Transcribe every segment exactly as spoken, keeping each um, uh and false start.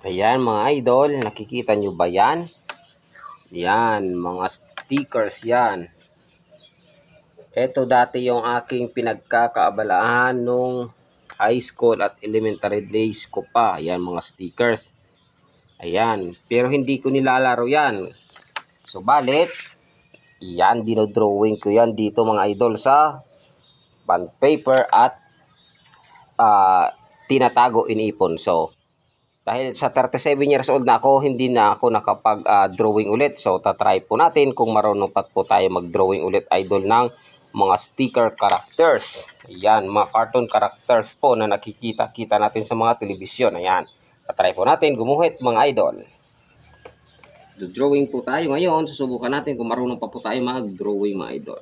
Ayan mga idol, nakikita nyo ba yan? Yan, mga stickers yan. Ito dati yung aking pinagkakaabalahan nung high school at elementary days ko pa. Yan, mga stickers. Ayan, pero hindi ko nilalaro yan. So, balit, yan, dinodrawing ko yan dito mga idol sa bond paper at uh, tinatago inipon. So, dahil sa thirty-seven years old na ako, hindi na ako nakapag-drawing uh, ulit. So, tatry po natin kung marunong pa po tayo mag-drawing ulit, idol, ng mga sticker characters. Ayan, mga cartoon characters po na nakikita-kita natin sa mga telebisyon. Ayan, tatry po natin gumuhit mga idol. Do-drawing po tayo ngayon. Susubukan natin kung marunong pa po tayo mag-drawing mga idol.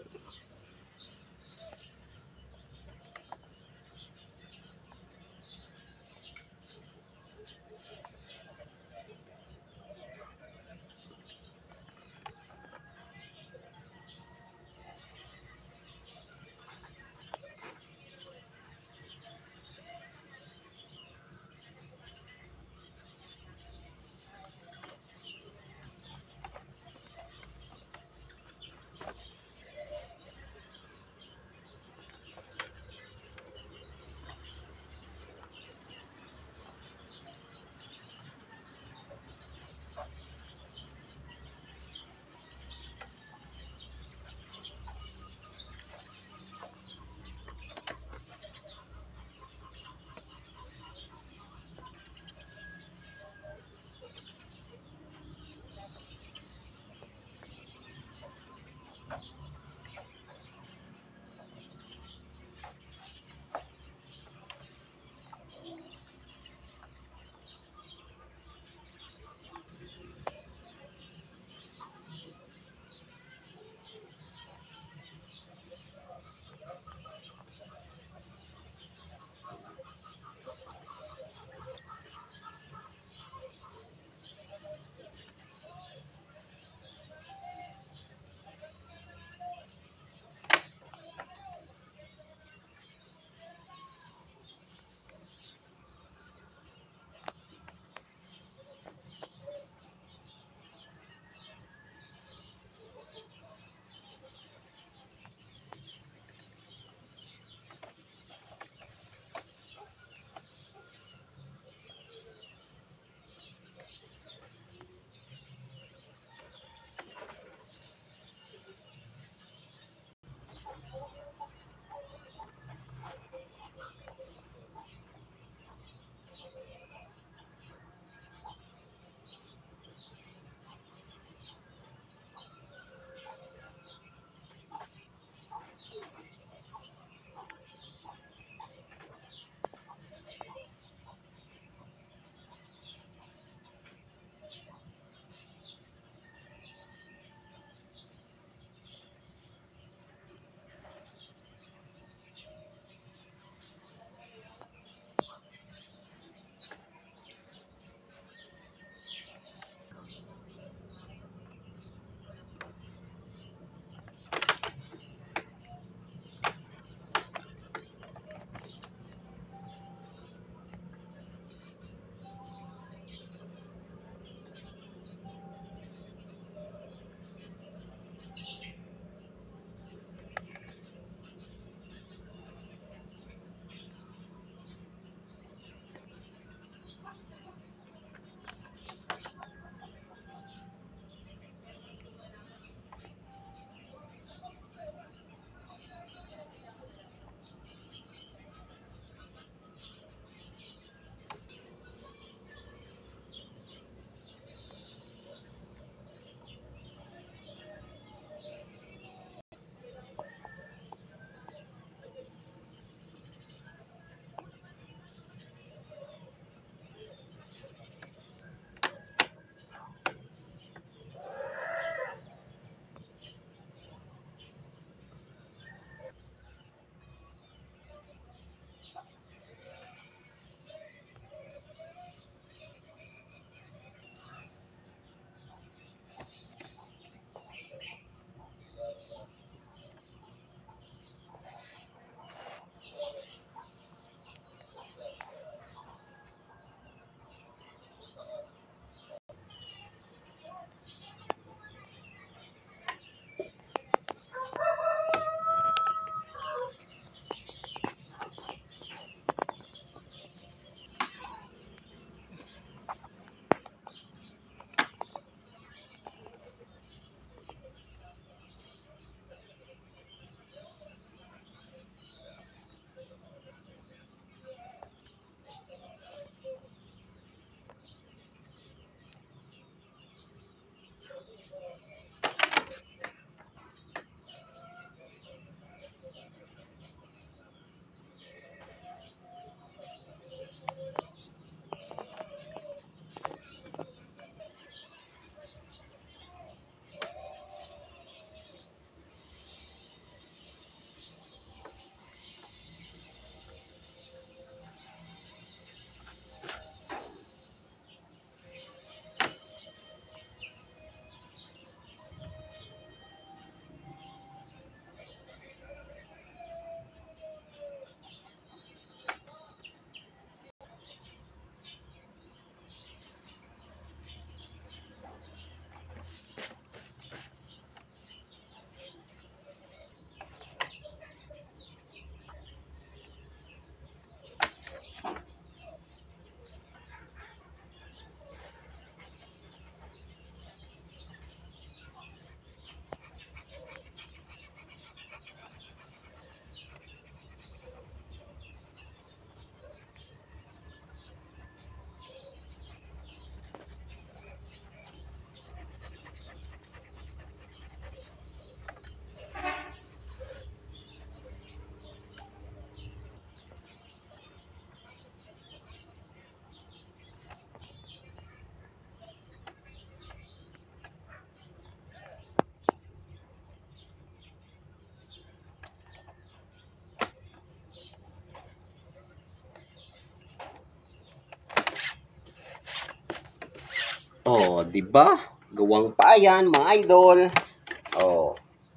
'di ba? Gawang pa yan, mga idol. Oh.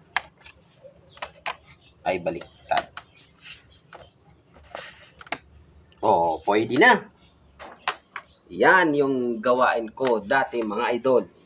Ay, baliktad. Oh, pwede na. Yan yung gawain ko dati, mga idol.